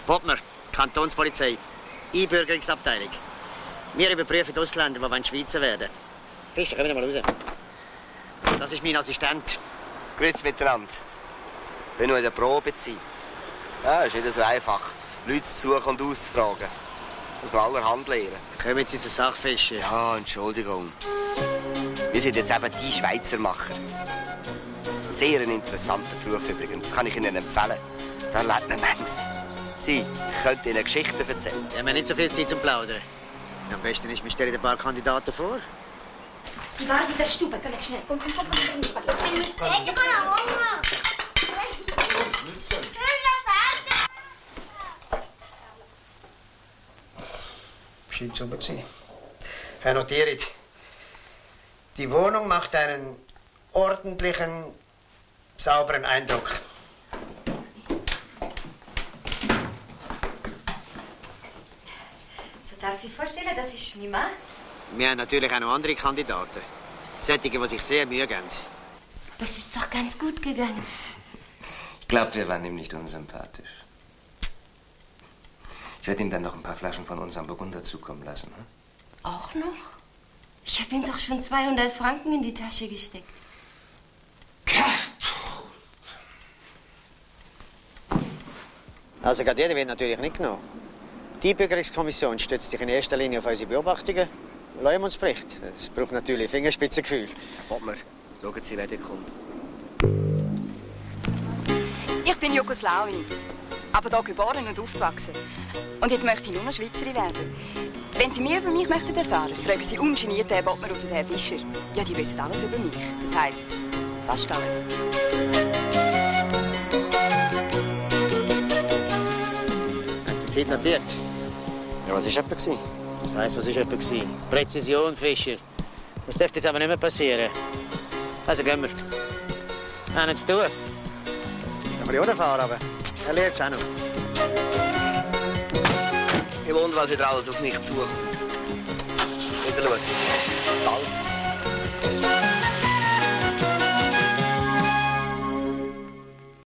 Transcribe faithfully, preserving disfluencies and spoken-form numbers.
Bodmer, Kantonspolizei, Einbürgerungsabteilung. Wir überprüfen die Ausländer, die Schweizer werden. Fischer, kommen wir mal raus. Das ist mein Assistent. Grüezi miteinander. Ich bin noch in der Probezeit. Ja, ist nicht so einfach, Leute zu besuchen und auszufragen. Muss man allerhand lernen. Kommen Sie zur Sache, Fischer? Ja, Entschuldigung. Wir sind jetzt eben die Schweizermacher. Sehr ein interessanter Beruf übrigens. Das kann ich Ihnen empfehlen. Da lernt man manches. Sie, ich könnte Ihnen Geschichten erzählen. Wir haben nicht so viel Zeit zum Plaudern. Am besten ist, wir stellen ein paar Kandidaten vor. Sie warten in der Stube. Komm, schnell. Komm, komm, komm, komm. Ich kann auch Hunger. Scheint super zu sein. Herr Notiert, die Wohnung macht einen ordentlichen, sauberen Eindruck. So darf ich vorstellen, das ist mein Mann. Wir haben natürlich auch noch andere Kandidaten. Solche, die sich sehr Mühe geben. Das ist doch ganz gut gegangen. Ich glaube, wir waren ihm nicht unsympathisch. Ich werde ihm dann noch ein paar Flaschen von unserem Burgunder zukommen lassen. Hm? Auch noch? Ich habe ihm doch schon zweihundert Franken in die Tasche gesteckt. Also gerade jeder wird natürlich nicht genommen. Die Einbürgerungskommission stützt sich in erster Linie auf unsere Beobachtungen. Lassen wir uns Bericht. Das braucht natürlich Fingerspitzengefühl. Bodmer, schauen Sie, wer da kommt. Ich bin Jugoslawin, aber hier geboren und aufgewachsen. Und jetzt möchte ich nur noch Schweizerin werden. Wenn Sie mehr über mich möchten erfahren, fragen Sie ungeniert den Bodmer oder den Fischer. Ja, die wissen alles über mich. Das heisst, fast alles. Haben Sie Zeit notiert? Ja, was war etwa? Das heisst, was war etwa? Präzision, Fischer. Das dürfte jetzt aber nicht mehr passieren. Also gehen wir. Wir haben nichts zu tun. Können wir die fahren, aber er lernt es auch noch. Ich wundere, was wieder alles auf mich zukommt.